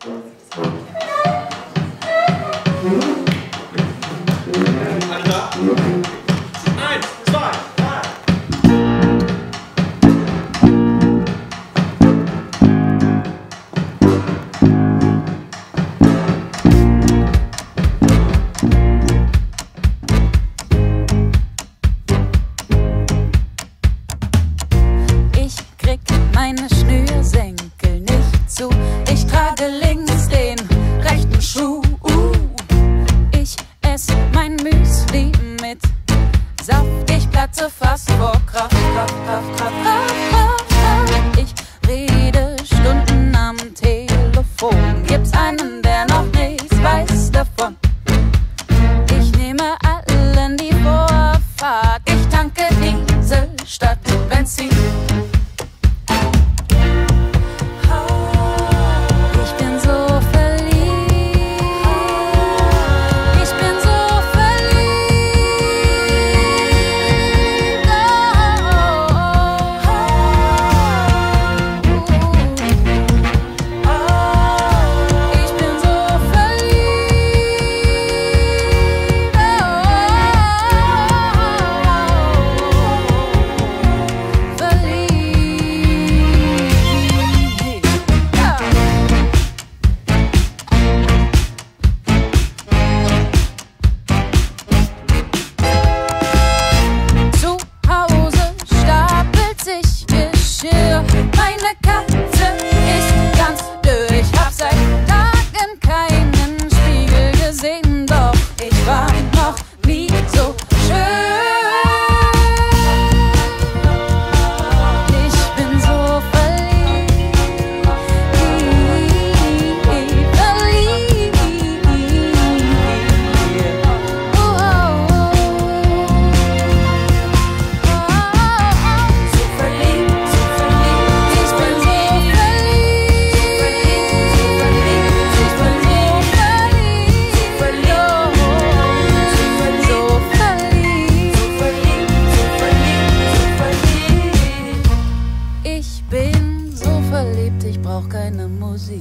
Alle da? 1, 2, 3. Ich krieg meine Schnürsenkel nicht zu. Ich trage links den rechten Schuh. Ich ess mein Müsli mit Saft. Ich platze fast vor Kraft. Ich rede Stunden am Telefon. Gibt's einen, der noch nichts weiß davon? Ich nehme allen die Vorfahrt. Ich tanke Diesel statt Benzin. Ich bin so verliebt. Ich bin so verliebt. Ich bin so Zu Hause stapelt sich Geschirr. Meine Katze ist ganz dürr. Ich hab seit Tagen keinen Spiegel gesehen, doch ich war noch nie so schön. Ich bin so verliebt. Ich bin so verliebt, ich brauch keine Musik.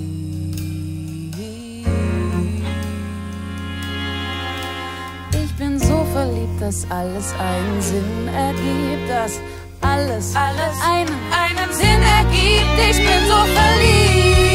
Ich bin so verliebt, dass alles einen Sinn ergibt, dass alles einen Sinn ergibt. Ich bin so verliebt.